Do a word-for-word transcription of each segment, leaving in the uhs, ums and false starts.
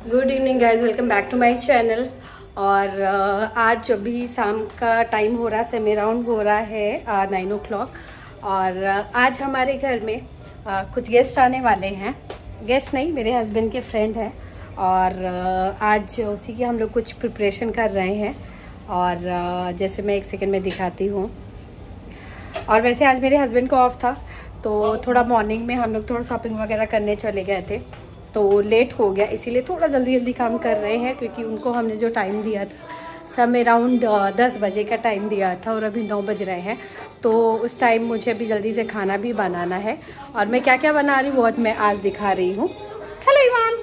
Good evening guys, welcome back to my channel. और uh, आज अभी शाम का टाइम हो रहा, सेमी राउंड हो रहा है नाइन ओ क्लॉक। और uh, आज हमारे घर में uh, कुछ गेस्ट आने वाले हैं। गेस्ट नहीं, मेरे हस्बैंड के फ्रेंड हैं। और uh, आज उसी की हम लोग कुछ प्रिपरेशन कर रहे हैं। और uh, जैसे मैं एक सेकेंड में दिखाती हूँ। और वैसे आज मेरे हस्बैंड को ऑफ था, तो थोड़ा मॉर्निंग में हम लोग थोड़ा शॉपिंग वगैरह करने चले गए थे, तो लेट हो गया, इसीलिए थोड़ा जल्दी जल्दी काम कर रहे हैं। क्योंकि उनको हमने जो टाइम दिया था सब अराउंड दस बजे का टाइम दिया था और अभी नौ बज रहे हैं, तो उस टाइम मुझे अभी जल्दी से खाना भी बनाना है। और मैं क्या क्या बना रही हूँ वो मैं आज दिखा रही हूँ। Hello Evan.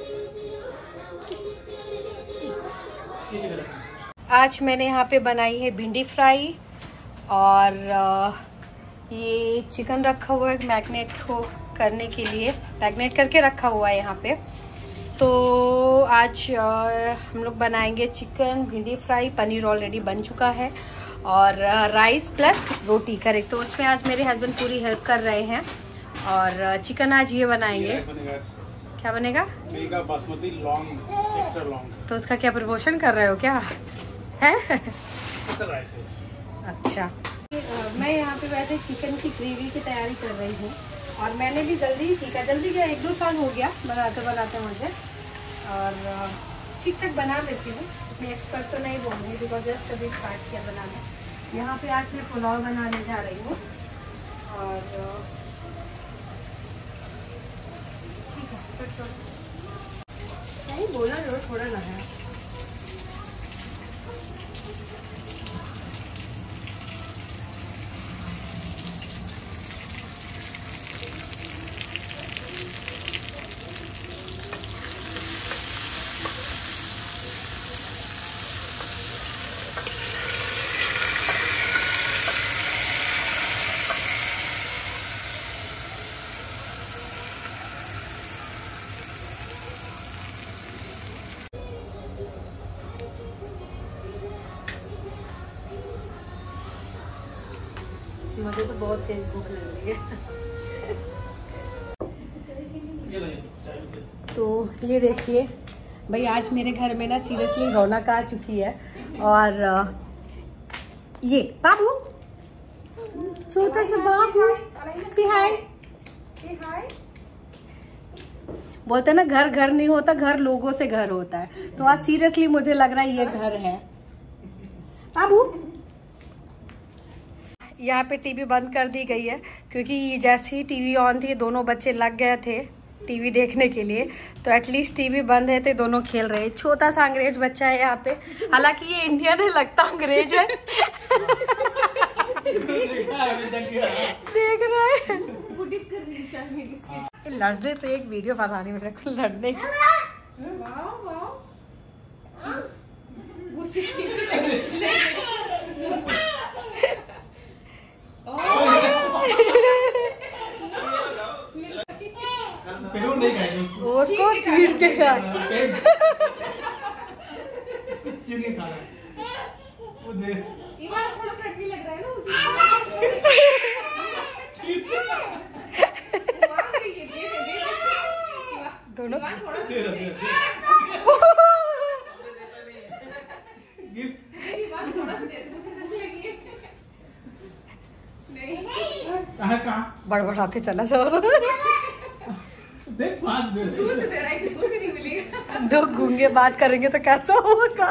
आज मैंने यहाँ पे बनाई है भिंडी फ्राई और ये चिकन रखा हुआ है मैरिनेट को करने के लिए, मैरिनेट करके रखा हुआ है यहाँ पे। तो आज आ, हम लोग बनाएंगे चिकन, भिंडी फ्राई, पनीर ऑलरेडी बन चुका है और आ, राइस प्लस रोटी करें। तो उसमें आज मेरे हस्बैंड पूरी हेल्प कर रहे हैं। और आ, चिकन आज ये बनाएंगे। क्या बनेगा? Basmati long, extra long. तो उसका क्या प्रमोशन कर रहे हो क्या है? अच्छा, मैं यहाँ पे वैसे चिकन की ग्रेवी की तैयारी कर रही हूँ। और मैंने भी जल्दी ही सीखा, जल्दी क्या एक दो साल हो गया बनाते बनाते मुझे। और ठीक ठाक बना लेती हूँ, इतनी एक्सपर्ट तो नहीं बोलूँगी बिकॉज जस्ट अभी स्टार्ट किया बनाना। यहाँ पे आज मैं पुलाव बनाने जा रही हूँ। और ठीक है, तो नहीं बोला जो थोड़ा ना है। मुझे तो बहुत तेज भूख लग रही है। तो ये देखिए भाई, आज मेरे घर में ना सीरियसली रौनक आ चुकी है। और ये बाबू, छोटा सा बाबू, सी हाय। बोलते ना घर घर नहीं होता, घर लोगों से घर होता है। तो आज सीरियसली मुझे लग रहा है ये घर है। बाबू, यहाँ पे टीवी बंद कर दी गई है क्योंकि जैसे ही टीवी ऑन थी दोनों बच्चे लग गए थे टीवी देखने के लिए। तो एटलीस्ट टीवी बंद है तो दोनों खेल रहे हैं। छोटा सा अंग्रेज बच्चा है यहाँ पे, हालांकि ये इंडियन है, लगता अंग्रेज है। देख रहे हैं लड़ रहे, तो एक वीडियो बनानी मेरे को लड़ने की। उसको चीर के खा थोड़ा फ्रेंडली लग रहा है ना दोनों। बड़बड़ाते चला जाओ। दो गूंगे बात करेंगे तो कैसा होगा?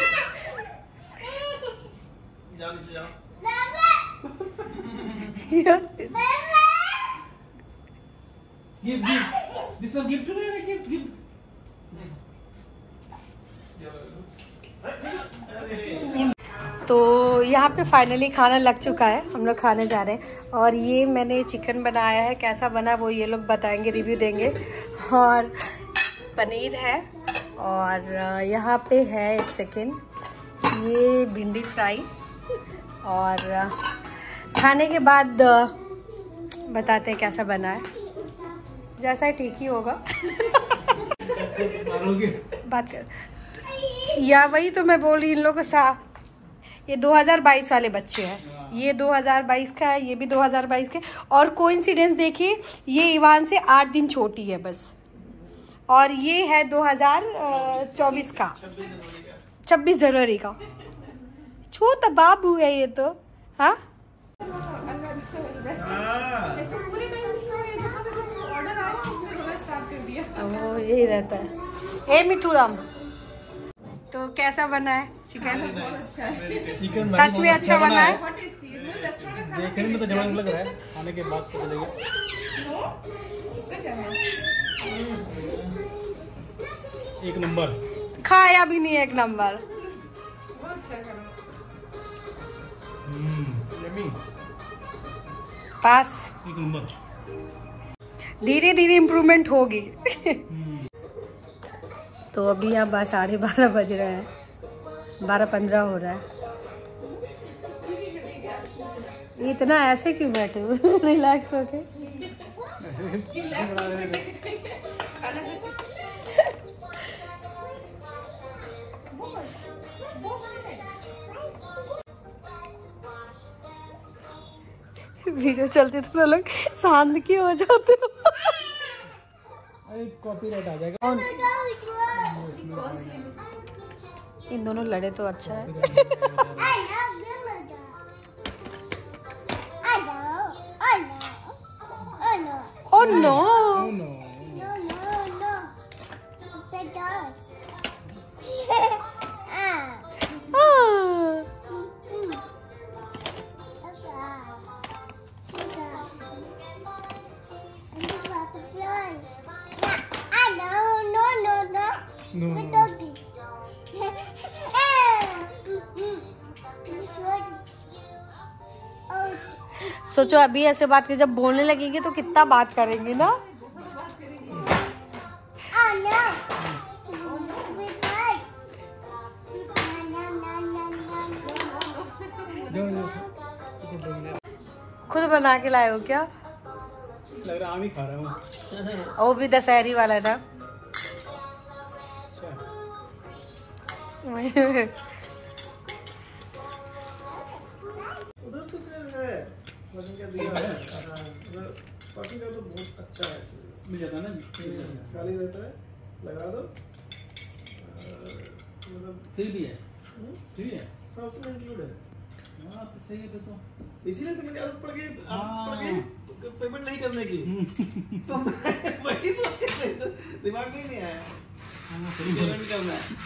तो यहाँ पे फाइनली खाना लग चुका है, हम लोग खाने जा रहे हैं। और ये मैंने चिकन बनाया है, कैसा बना वो ये लोग बताएंगे, रिव्यू देंगे। और पनीर है और यहाँ पे है एक सेकेंड ये भिंडी फ्राई। और खाने के बाद बताते हैं कैसा बना है, जैसा ठीक ही होगा। बात कर या वही तो मैं बोल रही, इन लोगों को सा ये दो हज़ार बाईस वाले बच्चे हैं, ये दो हज़ार बाईस का है, ये भी दो हज़ार बाईस के। और कोइंसिडेंस देखिए, ये इवान से आठ दिन छोटी है बस। और ये है दो हजार चौबीस का, छब्बीस जनवरी का। छोटा बाबू है ये तो। हाँ वो यही रहता है। ए मिठू राम, तो कैसा बना है चिकन? चिकन सच में अच्छा बना है। देखने में तो जबरदस्त लग रहा है, खाने के बाद पता लगेगा। एक नंबर। खाया भी नहीं एक नंबर। पास। एक नंबर। धीरे धीरे इम्प्रूवमेंट होगी। तो अभी यहाँ बस साढ़े बारह बज रहे हैं, बारह पंद्रह हो रहा है। इतना ऐसे क्यों बैठे हो? रिलैक्स होके। वीडियो चलती तो लोग शांत क्यों हो जाते हो? अरे कॉपीराइट आ जाएगा। इन दोनों लड़े तो अच्छा है। Oh no! Oh no! सोचो अभी ऐसे बात की, जब बोलने लगेंगे तो कितना बात करेंगे ना। खुद बना के लाए हो क्या? लग रहा आम ही खा रहा हूँ। वो भी दशहरी वाला ना। उधर तो है, वजन का दिया है। उधर पार्टी का तो बहुत अच्छा है, मिल जाता है ना, खाली रहता है, लगा दो। मतलब फ्री भी है, फ्री है, हाँ उसमें इंक्लूड है। हाँ तो सही है तो, इसीलिए तो मैंने आदत पड़ गई, आदत पड़ गई पेमेंट नहीं करने की। तो मैं वही सोच के दिमाग में नहीं आया पेमेंट करना है।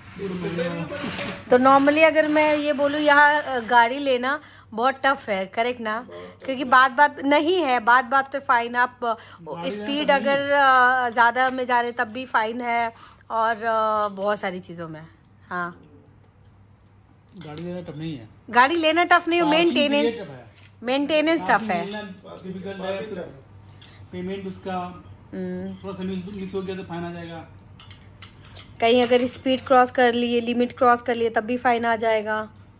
तो नॉर्मली अगर मैं ये बोलूँ यहाँ गाड़ी लेना बहुत टफ है, करेक्ट ना? क्योंकि बात बात नहीं है, बात बात पे फाइन। आप स्पीड अगर ज़्यादा में जा रहे तब भी फाइन है, और बहुत सारी चीज़ों में। हाँ गाड़ी लेना टफ नहीं है, गाड़ी लेना टफ नहीं है, मेंटेनेंस मेंटेनेंस टफ है। पेमेंट उसका थोड़ा सा मिस हो गया तो फाइन आ जाएगा। कहीं अगर स्पीड क्रॉस कर लिए, लिमिट क्रॉस कर लिए, तब भी फाइन आ जाएगा।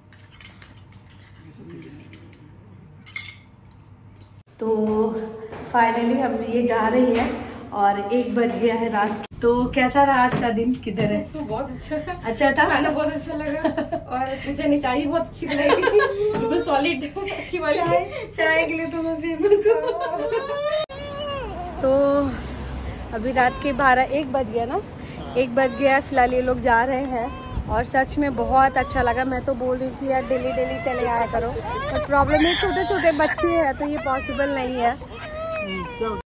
तो फाइनली हम ये जा रही है और एक बज गया है रात। तो कैसा रहा आज का दिन? किधर है? बहुत अच्छा अच्छा था, खाना बहुत अच्छा लगा, और मुझे निचाई बहुत अच्छी बनाई थी, बिल्कुल सॉलिड अच्छी वाली। चाय चाय के लिए तो मैं फेमस हूँ। तो अभी रात के बारह एक बज गया ना, एक बज गया। फिलहाल ये लोग जा रहे हैं और सच में बहुत अच्छा लगा। मैं तो बोल रही थी यार डेली डेली चले आया करो, पर प्रॉब्लम है छोटे छोटे बच्चे हैं तो ये पॉसिबल नहीं है।